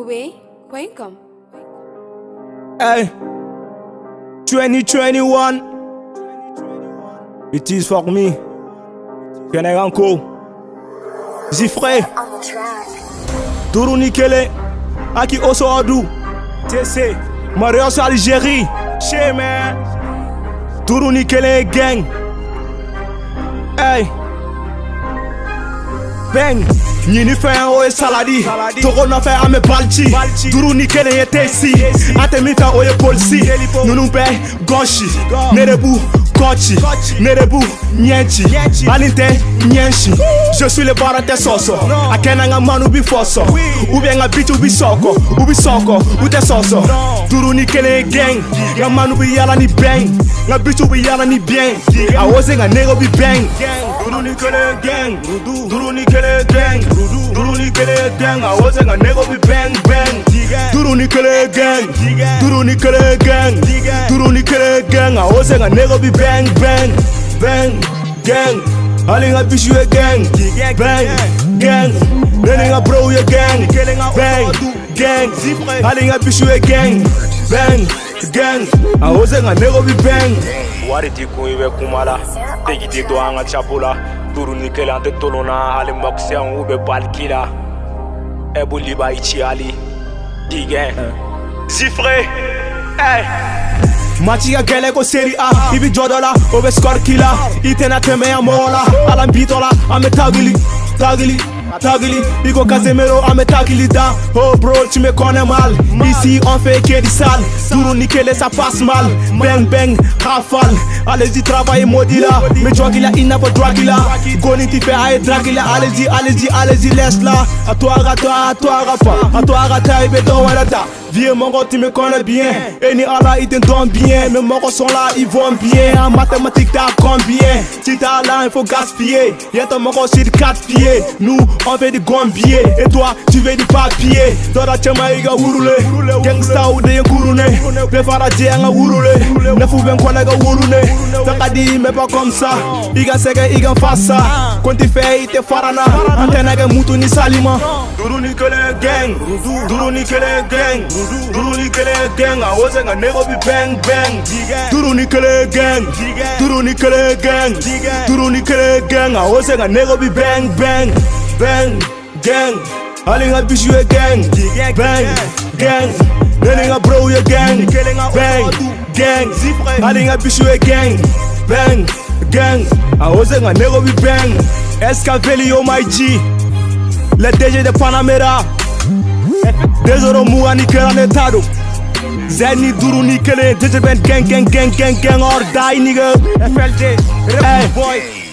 Away.com. Hey, 2021. It is for me. Keneranko. Zifre. Tourou Nikele. Aki Oso Adou. TC. Marios Algérie. Chemin. Tourou Nikele gang. Hey. Bang. Nini fait un oye saladi. Toro na fait ame balti. Tourou Nikele yete ici. Ate mi fait oye polsi. Nounou be goshi. Nerebu. Kochi, Nerebu, Nyenchi, Alinte, Nyenchi. Je suis le barate soso. Akenanga man ubi foso. Ubi nga bitch ubi soko. Ubi soko, ute soso. Tourou Nikele gang. Nga man ubi yala ni bang. Nga bitch ubi yala ni bien. Awose nga nigga ubi bang. Tourou Nikele gang. Tourou Nikele gang. Tourou Nikele gang. Awose nga nigga ubi bang bang. Tourou Nikele gang. Tourou Nikele gang. Tourou Nikele gang. Awose nga nigga ubi bang. Bang, bang, bang, gang. Aling a bitch you a gang. Bang, gang. Learning a bro you a gang. Bang, gang. Aling a bitch you a gang. Bang, gang. I was a nigga be bang. What did you go with Kumala? Take it to Anga Chapula. Tourou Nikele ante tolona. Ali Moxian ube balkila. Ebu liba ichi ali. Gang. Zifre. Hey. Machiga gele ko série A. Ibi jodola, obe score killer. Itena teme ya mola. Alam bitola, ame tagili. Tagili, Igo Casemiro, ame tagili da. Oh bro, tu me connais mal. Ici on fait que du sale. Tourou Nikele ça passe mal. Bang bang, rafale. Allez-y travaillez modila. Mais Dragila, il n'a pas Dragila. Goni ti fait aïe Dragila. Allez-y, laisse-la. À toi rapa. À toi rata, et béton, voilà ta. Vieux mon gars, tu me connais bien. Et ni Allah, il te donne bien. Mes morts sont là, ils vont bien. En mathématiques, t'as combien? Si t'as là, il faut gaspiller. Y'a ton mon gars sur 4 pieds. Nous, on veut du gombier. Et toi, tu veux du papier. Toi, la tchama, il va wurule. Gangsta ou de kurune. Prefara djenga wurule. Ne fou ben quoi, nega wurune. T'as dit, mais pas comme ça. Il va sega, il va faire ça. Quand tu fais, il te farana. Antenne, moutou ni salima. Tourou Nikele gang. Tourou Nikele gang. Tourou Nikele gang, I was a nigga be bang bang. Tourou Nikele gang, Tourou Nikele gang, Tourou Nikele gang, I was a nigga be bang bang, bang gang. Aling a bitch you a gang, bang gang. Learning a bro you a gang, bang gang. Aling a bitch you a gang, bang gang. I was a nigga be bang. Escaveli oh my G, le DG de Panamera. Desoro mua Nikele netado. Zeni Tourou Nikele, DG Ben gang or die nigga. FLJ, boy.